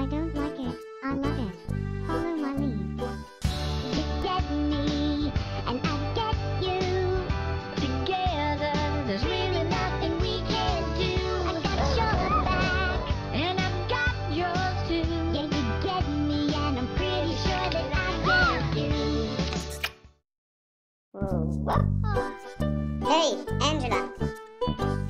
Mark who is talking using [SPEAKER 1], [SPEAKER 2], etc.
[SPEAKER 1] I don't like it. I love it. Follow my lead. You get me, and I get you. Together, there's really nothing we can do. I got your back, and I've got yours too. Yeah, you get me, and I'm pretty sure that I get you.
[SPEAKER 2] Hey, Angela.